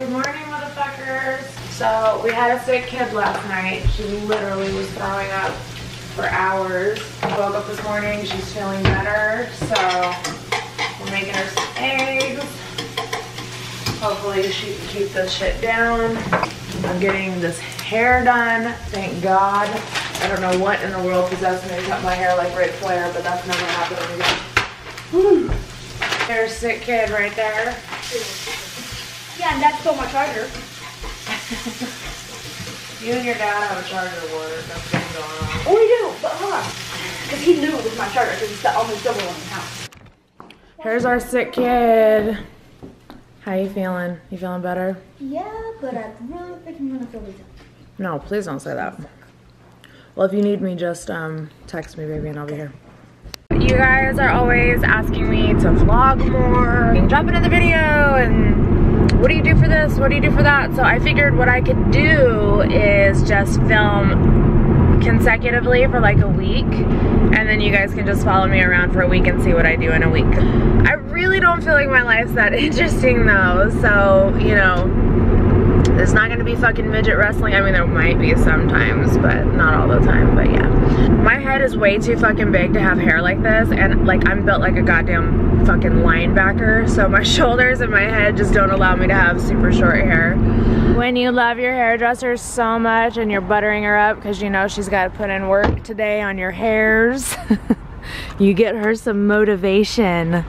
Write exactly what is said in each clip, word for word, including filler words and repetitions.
Good morning, motherfuckers. So we had a sick kid last night. She literally was throwing up for hours. Woke up this morning, she's feeling better. So we're making her some eggs. Hopefully she can keep this shit down. I'm getting this hair done, thank God. I don't know what in the world possessed me to cut my hair like Ric Flair, but that's never happening again. Woo. There's a sick kid right there. Yeah, and that's still my charger. You and your dad have a charger war. That's been going on. Oh, we do, but hold on. Because he knew it was my charger because it's the only silver one in the house. Here's our sick kid. How you feeling? You feeling better? Yeah, but I really think I'm gonna feel this. No, please don't say that. Well, if you need me, just um, text me, baby, and I'll be here. You guys are always asking me to vlog more, and drop it in the video, and what do you do for this? What do you do for that? So I figured what I could do is just film consecutively for like a week, and then you guys can just follow me around for a week and see what I do in a week. I really don't feel like my life's that interesting though, so, you know, it's not gonna be fucking midget wrestling. I mean, there might be sometimes, but not all the time, but yeah. My head is way too fucking big to have hair like this, and like I'm built like a goddamn fucking linebacker, so my shoulders and my head just don't allow me to have super short hair. When you love your hairdresser so much and you're buttering her up because you know she's got to put in work today on your hairs, you get her some motivation.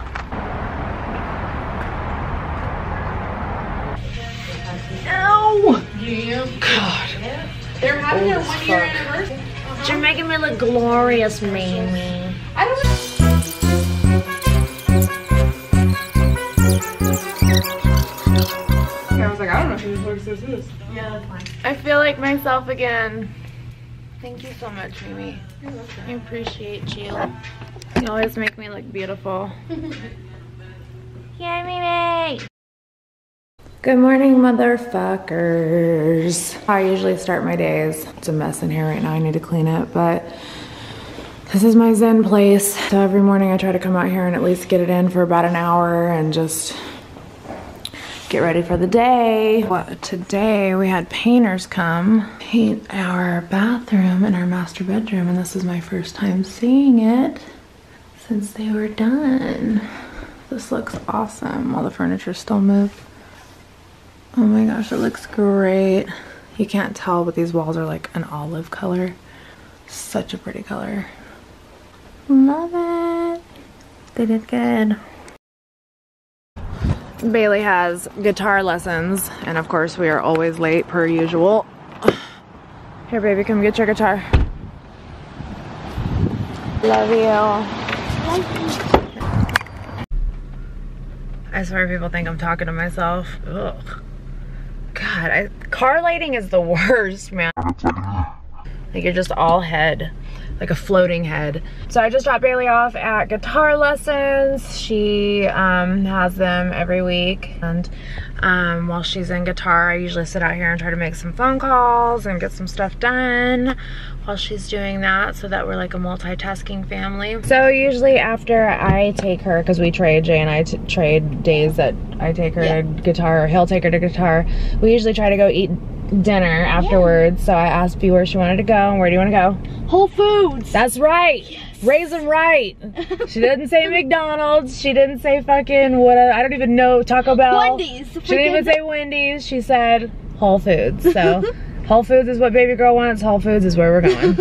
Yeah. God. They're having their Old one year fuck. anniversary. Uh-huh. You're making me look glorious, Mamie. I don't know. I was like, I don't know who this is. Yeah, that's fine. I feel like myself again. Thank you so much, Mimi. I appreciate you. You always make me look beautiful. Yay, Mimi! Good morning, motherfuckers. I usually start my days. It's a mess in here right now. I need to clean it, but this is my Zen place. So every morning I try to come out here and at least get it in for about an hour and just get ready for the day. Well, today we had painters come paint our bathroom and our master bedroom, and this is my first time seeing it since they were done. This looks awesome. All the furniture's still moved. Oh my gosh, it looks great. You can't tell, but these walls are like an olive color. Such a pretty color. Love it. They did good. Bailey has guitar lessons, and of course we are always late per usual. Here, baby, come get your guitar. Love you. I swear people think I'm talking to myself. Ugh. God, I, car lighting is the worst, man. Like you're just all head, like a floating head. So I just dropped Bailey off at guitar lessons. She um, has them every week. And um, while she's in guitar, I usually sit out here and try to make some phone calls and get some stuff done while she's doing that, so that we're like a multitasking family. So usually after I take her, because we trade, Jay and I t trade days that I take her yeah. to guitar, or he'll take her to guitar, we usually try to go eat dinner afterwards. Yeah. So I asked B where she wanted to go, and where do you want to go? Whole Foods. That's right. Yes. Raise them right. She didn't say McDonald's. She didn't say fucking what? I don't even know, Taco Bell. Wendy's. She didn't even say Wendy's. She said Whole Foods. So Whole Foods is what baby girl wants. Whole Foods is where we're going.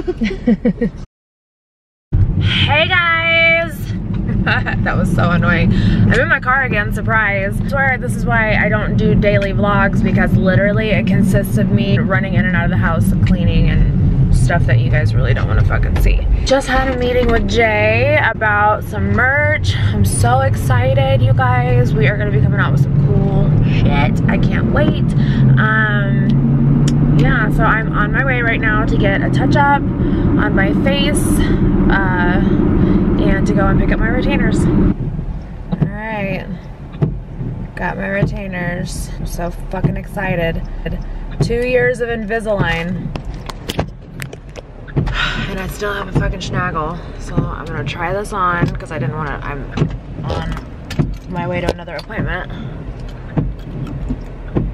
Hey guys. That was so annoying. I'm in my car again, surprise. I swear this is why I don't do daily vlogs, because literally it consists of me running in and out of the house, cleaning and stuff that you guys really don't want to fucking see. Just had a meeting with Jay about some merch. I'm so excited, you guys. We are gonna be coming out with some cool shit. I can't wait. Um, yeah, so I'm on my way right now to get a touch-up on my face uh, and to go and pick up my retainers. All right, got my retainers. I'm so fucking excited. Two years of Invisalign. And I still have a fucking snaggle. So I'm gonna try this on because I didn't wanna, I'm on my way to another appointment.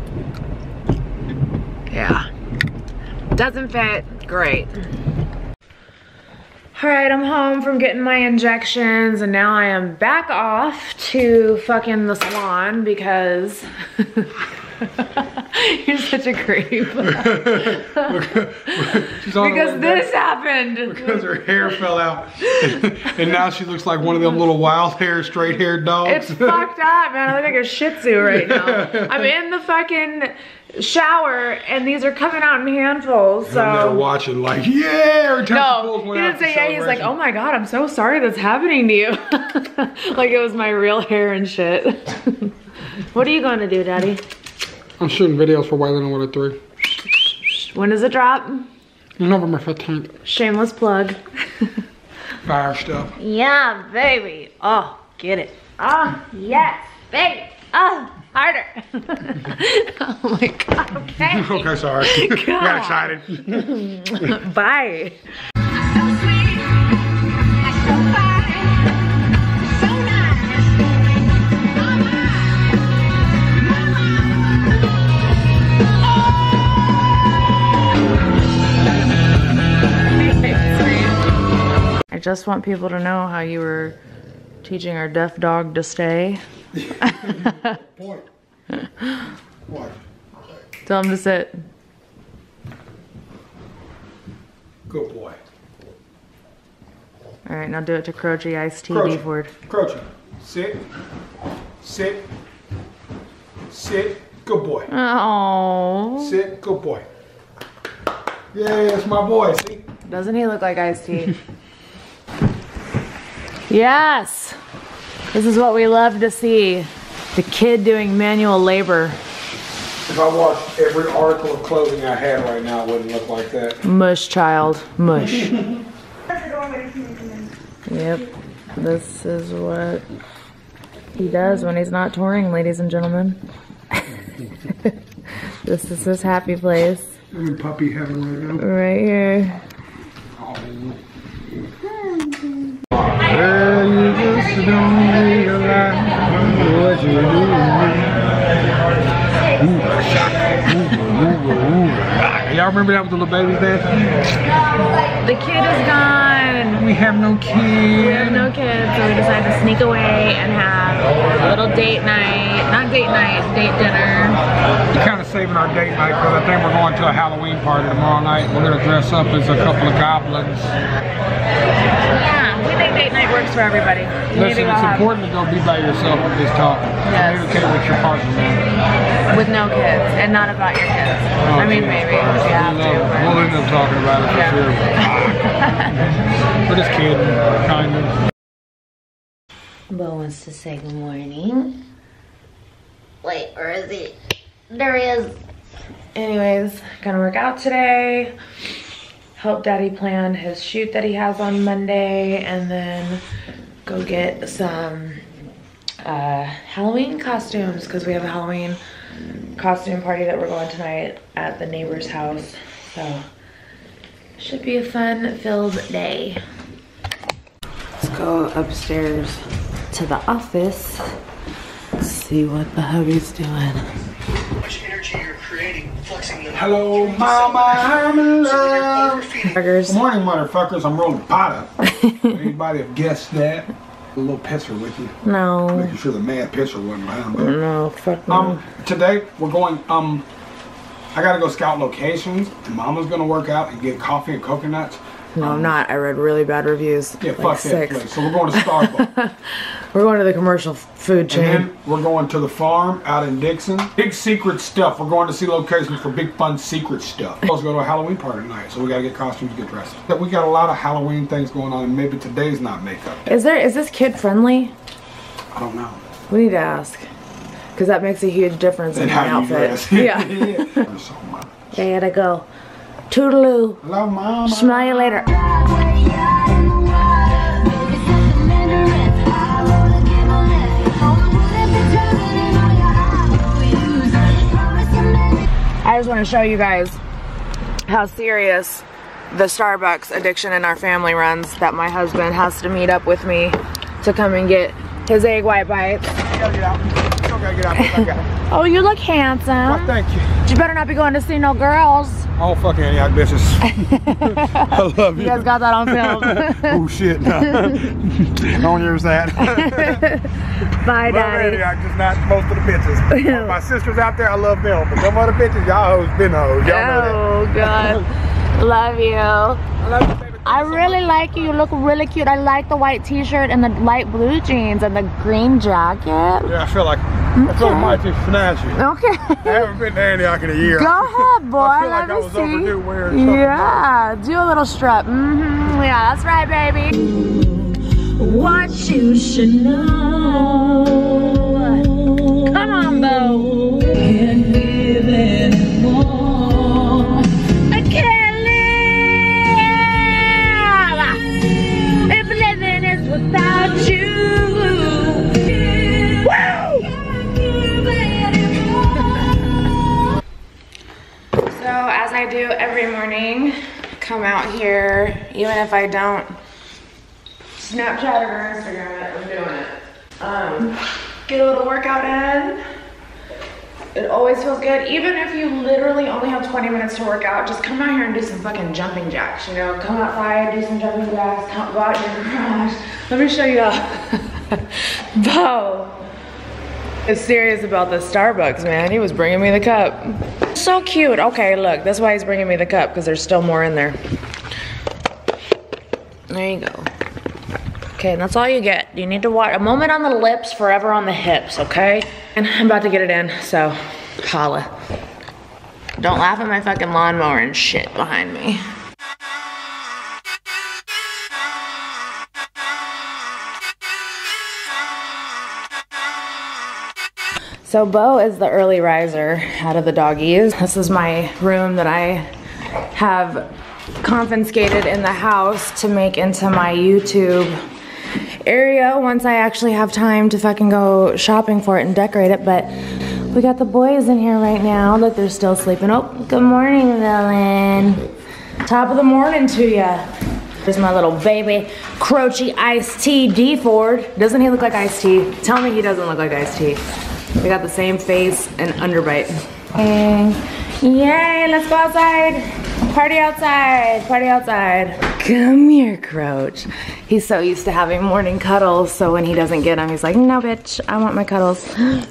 Yeah. Doesn't fit. Great. All right, I'm home from getting my injections and now I am back off to fucking the salon because you're such a creep. Because this happened. Because her hair fell out. And now she looks like one of them little wild hair, straight haired dogs. It's fucked up, man. I look like a shih tzu right now. I'm in the fucking shower and these are coming out in handfuls. So I'm there watching like, yeah, every time no, he didn't say yeah. He's like, oh my god, I'm so sorry that's happening to you. Like it was my real hair and shit. What are you going to do, Daddy? I'm shooting videos for Waylon and Water three. When does it drop? November fifteenth. Shameless plug. Fire stuff. Yeah, baby. Oh, get it. Oh, yes, baby. Oh, harder. Oh my god, okay. Okay, sorry. Got excited. Bye. I just want people to know how you were teaching our deaf dog to stay. Point. What? Tell him to sit. Good boy. All right, now do it to Croce Iced Tea Croce. Beef Word. Croce. Sit. Sit. Sit. Good boy. Oh. Sit. Good boy. Yeah, it's my boy. See? Doesn't he look like Iced Tea? Yes. This is what we love to see. The kid doing manual labor. If I watched every article of clothing I had right now, it wouldn't look like that. Mush, child. Mush. Yep. This is what he does when he's not touring, ladies and gentlemen. This is his happy place. I'm in puppy heaven right now. Right here. Well, you just don't realize what you do. Y'all remember that with the little babies dancing? The kid is gone. We have no kids. We have no kids, so we decided to sneak away and have a little date night. Not date night, date dinner. We're kind of saving our date night because I think we're going to a Halloween party tomorrow night. We're going to dress up as a couple of goblins. Yeah, we think date night works for everybody. Listen, it's important to go be by yourself with this talk. Yes. Communicate with your partner. With no kids, and not about your kids. Oh, I mean, geez. maybe, if you have to. but- We'll end up talking about it for Yeah. sure. We're just kidding, kind of. Bo wants to say good morning. Wait, where is he? There he is. Anyways, gonna work out today. Help Daddy plan his shoot that he has on Monday, and then go get some uh, Halloween costumes because we have a Halloween costume party that we're going tonight at the neighbor's house. So should be a fun-filled day. Let's go upstairs to the office. Let's see what the hubby's doing. Hello, mama, I'm in love. Burgers. Good morning, motherfuckers. I'm rolling pot up. Anybody have guessed that? A little pisser with you. No. Making sure the mad pisser wasn't behind me. No, fuck no. Um, today we're going, um, I gotta go scout locations, and Mama's gonna work out and get coffee and coconuts. No, I'm not. I read really bad reviews. Yeah, like fuck that six. place. So we're going to Starbucks. We're going to the commercial f- food And chain. then we're going to the farm out in Dixon. Big secret stuff. We're going to see locations for big fun secret stuff. We're supposed to go to a Halloween party tonight, so we gotta get costumes, get dressed. We got a lot of Halloween things going on, and maybe today's not makeup. Is there? Is this kid friendly? I don't know. We need to ask, because that makes a huge difference in And my how you outfit. dress. Yeah. yeah. So much. Gotta go. Toodaloo. Hello, Mama. Smell you later. I just want to show you guys how serious the Starbucks addiction in our family runs, that my husband has to meet up with me to come and get his egg white bites. Go get out. Go don't gotta get out there. I got it. Oh, you look handsome. Well, thank you. You better not be going to see no girls. Oh, fuck Antioch bitches. I love you. You guys got that on film. Oh, shit. No. Don't use that. Bye, Love Daddy. Antioch, just not most of the bitches. My sisters out there, I love them. But them other bitches, y'all hoes been hoes. Y'all know Oh, God. Love you. that. I love you, baby. I really like you. You look really cute. I like the white t-shirt and the light blue jeans and the green jacket. Yeah, I feel like I feel like might just finance you. Okay. I haven't been to Antioch in a year. Go ahead, boy. I feel like Let I me was see. overdue wearing something. Yeah, do a little strut. Mm-hmm. Yeah, that's right, baby. What you should know. Come on, Bo. Can't live anymore. I can't live if living is without you. So as I do every morning, come out here, even if I don't Snapchat it or Instagram it, I'm doing it. Um, get a little workout in. It always feels good. Even if you literally only have twenty minutes to work out, just come out here and do some fucking jumping jacks, you know? Come outside, do some jumping jacks, come, go out in your garage. Let me show you how. Bo is serious about the Starbucks, man. He was bringing me the cup. So cute. Okay, look, that's why he's bringing me the cup, because there's still more in there. There you go. Okay, and that's all you get. You need to watch a moment on the lips, forever on the hips, okay? And I'm about to get it in, so holla. Don't laugh at my fucking lawnmower and shit behind me. So Bo is the early riser out of the doggies. This is my room that I have confiscated in the house to make into my YouTube area once I actually have time to fucking go shopping for it and decorate it. But we got the boys in here right now that they're still sleeping. Oh, good morning, Lillian. Top of the morning to ya. There's my little baby Croachy Iced Tea D Ford. Doesn't he look like Iced Tea? Tell me he doesn't look like Iced Tea. We got the same face and underbite. And yay, let's go outside. Party outside, party outside. Come here, Croach. He's so used to having morning cuddles, so when he doesn't get them, he's like, no, bitch, I want my cuddles.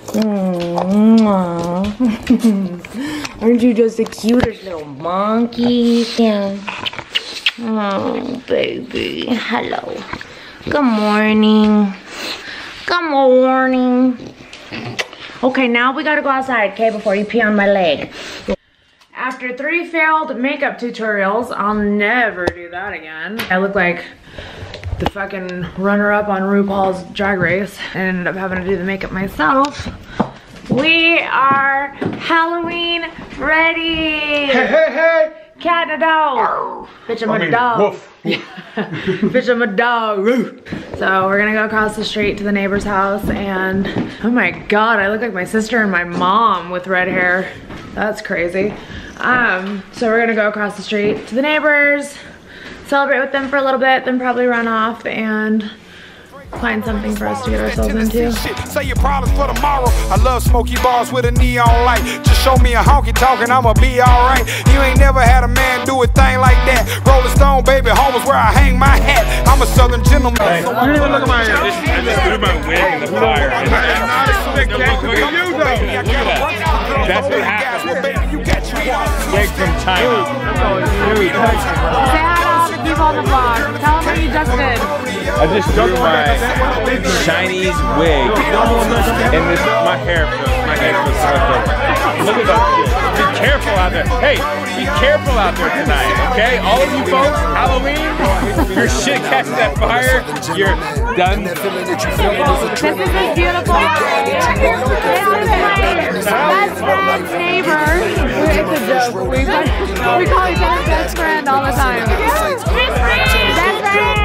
Aren't you just the cutest little monkey? Yeah. Oh, baby, hello. Good morning. Good morning. Okay, now we gotta go outside, okay, before you pee on my leg. After three failed makeup tutorials, I'll never do that again. I look like the fucking runner-up on RuPaul's Drag Race and ended up having to do the makeup myself. We are Halloween ready. Hey, hey, hey. Cat and a dog. Bitch, I'm I a mean, dog. woof. Bitch, I'm a dog. So we're gonna go across the street to the neighbor's house, and oh my god, I look like my sister and my mom with red hair. That's crazy. Um, so we're gonna go across the street to the neighbors, celebrate with them for a little bit, then probably run off and find something for us to get ourselves into. Say your problems for tomorrow. I love smoky bars with a neon light. Just show me a honky tonk and I'ma be alright. You ain't never had a man do a thing like that. Rolling Stone, baby, home is where I hang my hat. I'm a southern gentleman. Hey, you didn't even look at my hair. I just, I just threw my wig in the fire. I did not expect that to be you, though. That's what happened. Wig from China. Say hi to all the people on the vlog. Tell them what you just did. I just threw my Chinese wig in this. My hair feels, my hair feels so good. Look at that shit. Be careful out there. Hey, be careful out there tonight, okay? All of you folks, Halloween, your shit catches that fire, you're done. This is a beautiful. This is my best friend's neighbor. It's a joke. We, we call each other best friend all the time. Best friend! Best friend!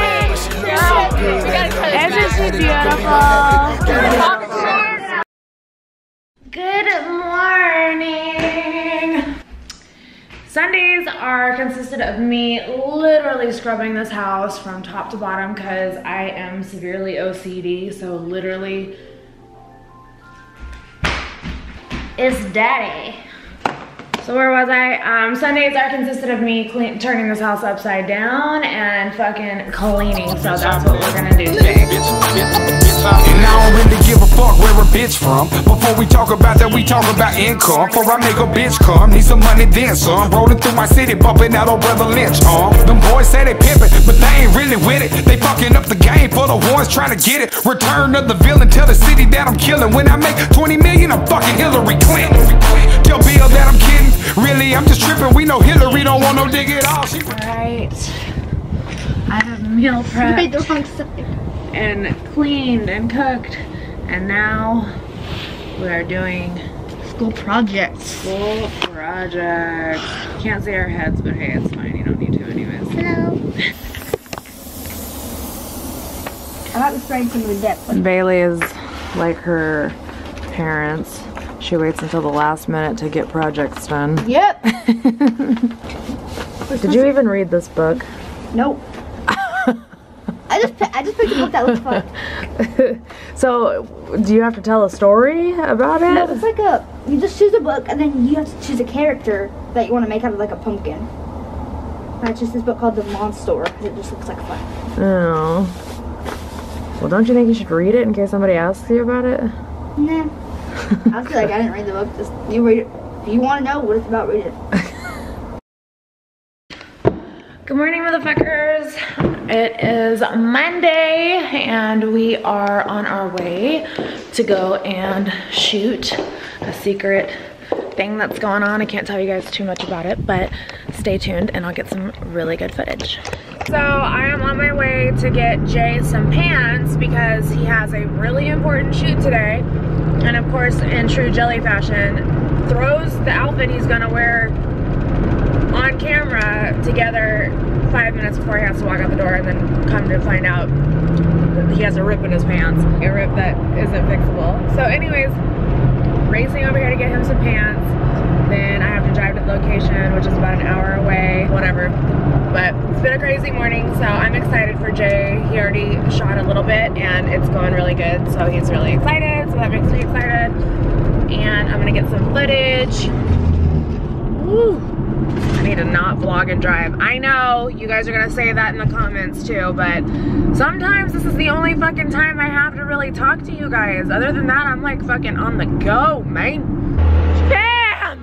Isn't she beautiful? Good morning. Sundays are consisted of me literally scrubbing this house from top to bottom because I am severely O C D, so literally It's Daddy. So where was I? Um, Sundays are consisted of me clean, turning this house upside down and fucking cleaning. So that's what we're gonna do today. And I don't really give a fuck where a bitch from. Before we talk about that, we talk about income. Before I make a bitch come, need some money then some. Rolling through my city, bumping out old brother Lynch, huh? Them boys say they pimpin', but they ain't really with it. They fucking up the game for the ones trying to get it. Return of the villain, tell the city that I'm killing. When I make twenty million, I'm fucking Hillary Clinton. Tell Bill that I'm kidding. Really, I'm just tripping. We know Hillary don't want no dig at all. She Alright. I have meal prepped and cleaned and cooked. And now we are doing School projects. school projects. Can't see our heads, but hey, it's fine. You don't need to anyways. Hello. I like spraying some of the depth. Bailey is like her parents. She waits until the last minute to get projects done. Yep. Did you even read this book? Nope. I just I just picked a book that looks fun. So, do you have to tell a story about it? No, it's like a you just choose a book and then you have to choose a character that you want to make out of like a pumpkin. And it's just this book called The Monster because it just looks like fun. Oh. Well, don't you think you should read it in case somebody asks you about it? Nah. I feel like I didn't read the book. Just you read it. If you want to know what it's about, read it. Good morning, motherfuckers. It is Monday and we are on our way to go and shoot a secret thing that's going on. I can't tell you guys too much about it, but stay tuned and I'll get some really good footage. So I am on my way to get Jay some pants because he has a really important shoot today. And of course, in true Jelly fashion, throws the outfit he's gonna wear on camera together five minutes before he has to walk out the door, and then come to find out that he has a rip in his pants. A rip that isn't fixable. So anyways, racing over here to get him some pants. Then I have to drive to the location, which is about an hour away, whatever. But it's been a crazy morning, so I'm excited for Jay. He already shot a little bit and it's going really good, so he's really excited, so that makes me excited. And I'm gonna get some footage. Woo. I need to not vlog and drive. I know you guys are gonna say that in the comments too, but sometimes this is the only fucking time I have to really talk to you guys. Other than that, I'm like fucking on the go, man. Bam!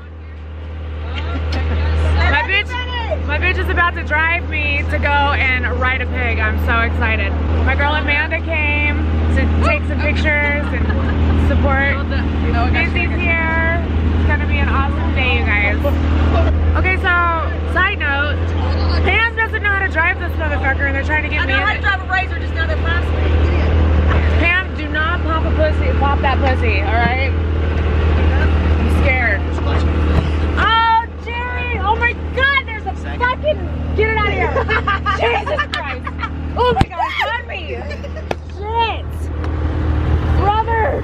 My bitch, my bitch is about to drive me to go and ride a pig. I'm so excited. My girl Amanda came to take some pictures and support. Izzy's here. It's gonna be an awesome day, you guys. Okay, so, side note, Pam doesn't know how to drive this motherfucker and they're trying to get me in it. I know how to drive a Razor, just know they're plastic. Pam, do not pop a pussy, pop that pussy, alright? I'm scared. Oh, Jerry! Oh my god, there's a fucking... Get it out of here! Jesus Christ! Oh my god, it's on me! Shit! Brother!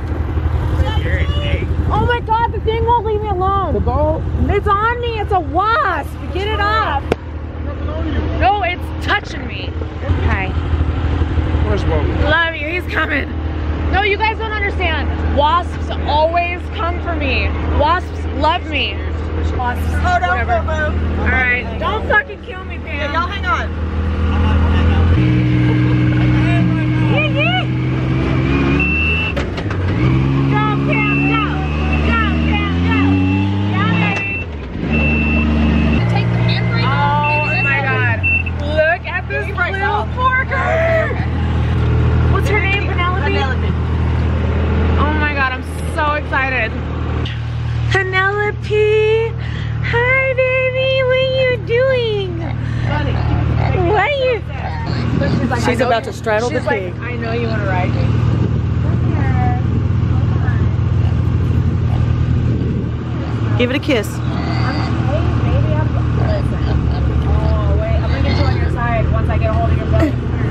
Oh my god, the thing won't leave me alone. The ball? It's on me, it's a wasp. Get it off. No, it's touching me. Hi. Where's Whoa? Love you, he's coming. No, you guys don't understand. Wasps always come for me. Wasps love me. Wasps, oh, don't whatever. Move. All right, don't fucking kill me, Pam. Yeah, y'all hang on. Yeah, yeah. Go, Pam, go. Go, Pam, go. Yeah, baby. Take the handbrake off. Oh my god. Look at this little porker. What's her name, Penelope? Penelope. Oh my god, I'm so excited. Penelope. Hi, baby. What are you doing? What are you? She's, like, she's about you, to straddle the pig. Like, I know you want to ride me. Give it a kiss. Oh, wait. I'm going to get you on your side once I get a hold of your belly.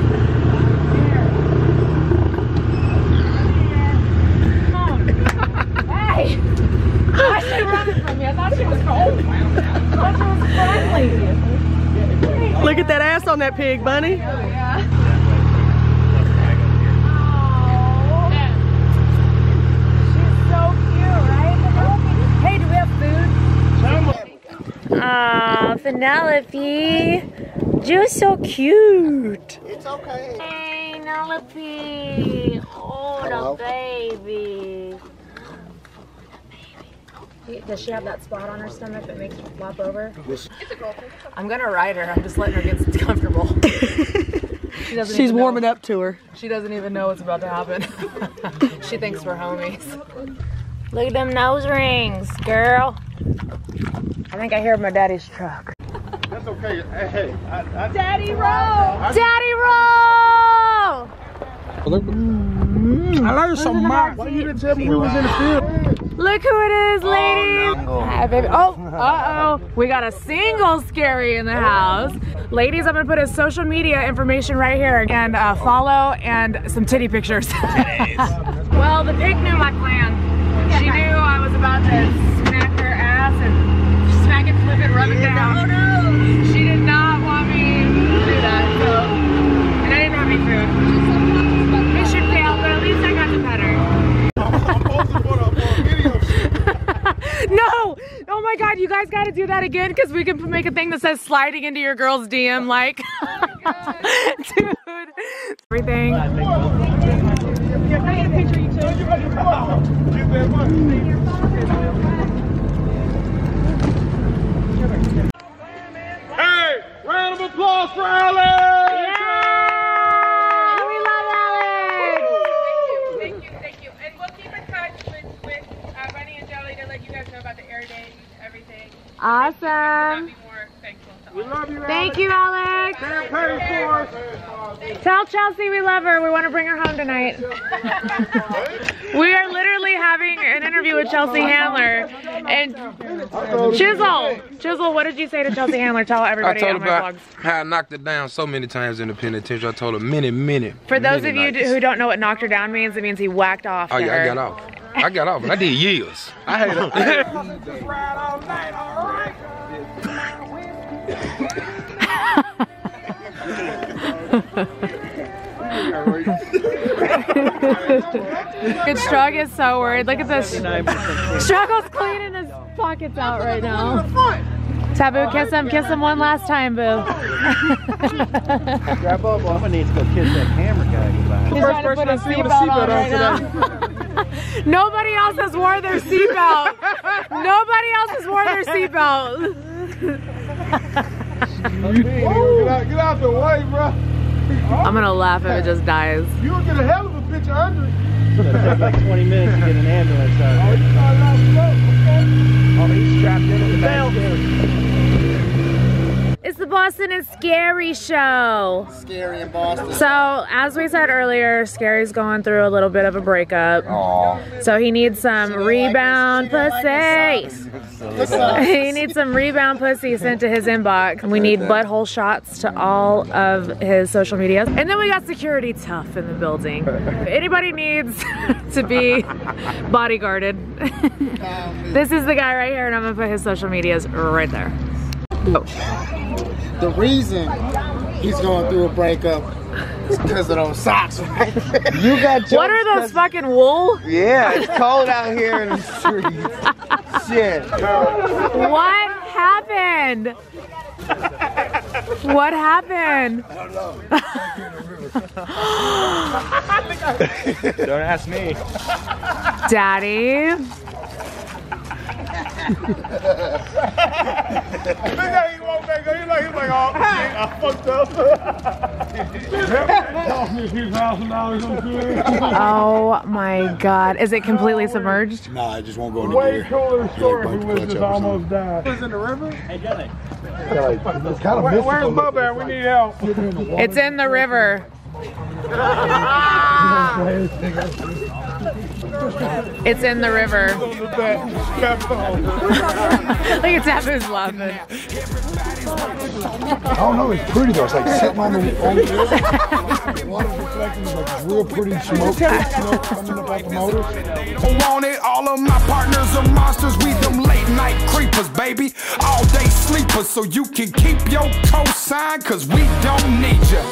Hey! Why is she running from me? I thought she was cold. I thought she was friendly. Look at that ass on that pig, Bunny. Oh, yeah. Oh. She's so cute, right? Penelope. You're so cute. It's okay. Hey, Penelope. Oh, Hello. the baby. Does she have that spot on her stomach that makes her flop over? It's a girlfriend. I'm gonna ride her. I'm just letting her get comfortable. She doesn't She's even warming know. up to her. She doesn't even know what's about to happen. She thinks we're homies. Look at them nose rings, girl. I think I hear my daddy's truck. That's okay. Hey, hey. I, I, Daddy roll! Daddy roll! I learned something. Why you didn't tell me we was in the field? Look who it is, ladies! Oh, Hi, baby. Oh, uh-oh. We got a single Scary in the house. Ladies, I'm gonna put his social media information right here and uh, follow and some titty pictures. Well, the pig knew my plan. She knew I was about to smack her ass and smack it, flip it, rub it down. Oh no! She did not want me to do that, so. And I didn't have any food. Mission failed, but at least I got to pet her. No! Oh my god, you guys gotta do that again because we can make a thing that says sliding into your girl's D M like. Dude. Everything. Hey, round of applause for Alex! Yeah! We love Alex! Thank you, thank you. And we'll keep in touch with, with uh, Bunny and Jelly to let you guys know about the air date and everything. Awesome. I'll be more thankful to all. We love you, Alex. Thank you, Alex. Campaign for us. Tell Chelsea we love her. We want to bring her home tonight. We are literally having an interview with Chelsea Handler. And Chisel, Chisel, what did you say to Chelsea Handler? Tell I everybody told on her my about vlogs. how I knocked her down so many times in the penitentiary. I told her many, many. For those many of you nights. who don't know what knocked her down means, it means he whacked off Oh to yeah, her. I got off. I got off, and I did years. I hate it. Good Strug is so worried. Look at this. Struggle's cleaning his pockets out right now. Taboo, kiss him, kiss him one last time, boo. grab up. Well, I'm gonna need to go kiss that camera guy goodbye. He's trying to put a seatbelt on right now. Nobody else has worn their seatbelt. Nobody else has worn their seatbelt. Get out, get out the way, bro. I'm gonna laugh if it just dies. You'll get a hell of a picture under it. It's gonna take like twenty minutes to get an ambulance out. Oh, you started out slow, okay? Oh, he's strapped into the back. It's the Boston and Scary show. Scary in Boston. So, as we said earlier, Scary's going through a little bit of a breakup. Aww. So he needs some rebound pussy. He needs some rebound pussy sent to his inbox. We need butthole shots to all of his social medias. And then we got security tough in the building. If anybody needs to be bodyguarded, this is the guy right here, and I'm gonna put his social medias right there. Oh. The reason he's going through a breakup is because of those socks, right? You got What are those fucking wool? Yeah, it's cold out here in the streets. Shit. What happened? What happened? I don't know. Don't ask me. Daddy. Look how he walked back. He's like, he's like, oh, shit, I fucked up. Oh my god. Is it completely submerged? Nah, it just won't go in the Way gear. cooler story Yeah, if he bunch was just of clutch almost died. Was in the river? Hey, Jelly. It's kind of Where, where's Bubba at? We need help. It's in the river. It's in the river. Look at Taboo's laughing. I don't know, it's pretty though. It's like sitting on the, on the water reflecting, like this real pretty smoke, smoke coming up out the motor. Want it, all of my partners are monsters. We them late night creepers, baby. All day sleepers, so you can keep your cosign, cause we don't need ya.